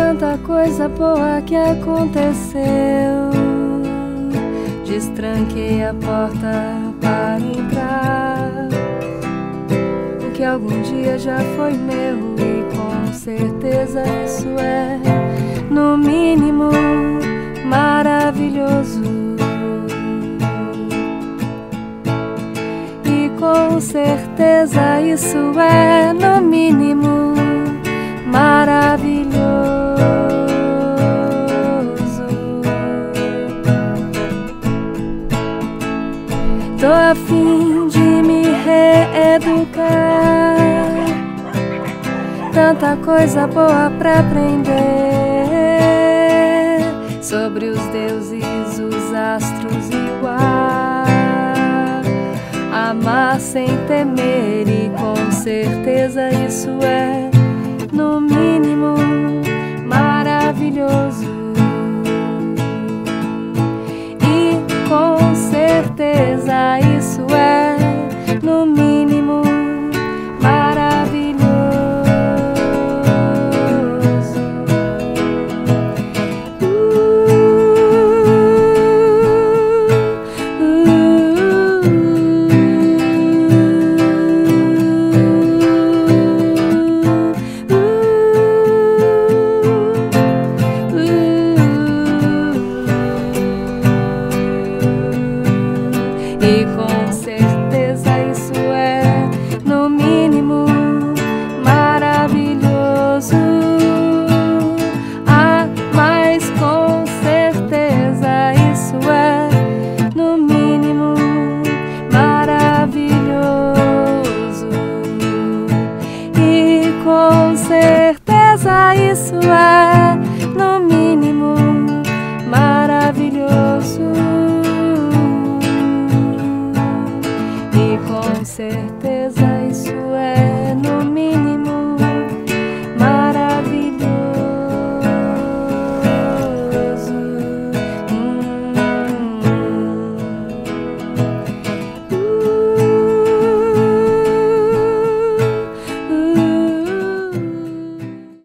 Tanta coisa boa que aconteceu. Destranquei a porta para entrar. O que algum dia já foi meu, e com certeza isso é, no mínimo, maravilhoso. E com certeza isso é, no mínimo, maravilhoso. Tô a fim de me reeducar, tanta coisa boa pra aprender sobre os deuses, os astros igual. Amar sem temer, e com certeza isso é, no mínimo, maravilhoso. E com certeza isso é, no mínimo, maravilhoso. E com certeza isso é, no mínimo, maravilhoso. Ah, mas com certeza isso é, no mínimo, maravilhoso. E com certeza isso é,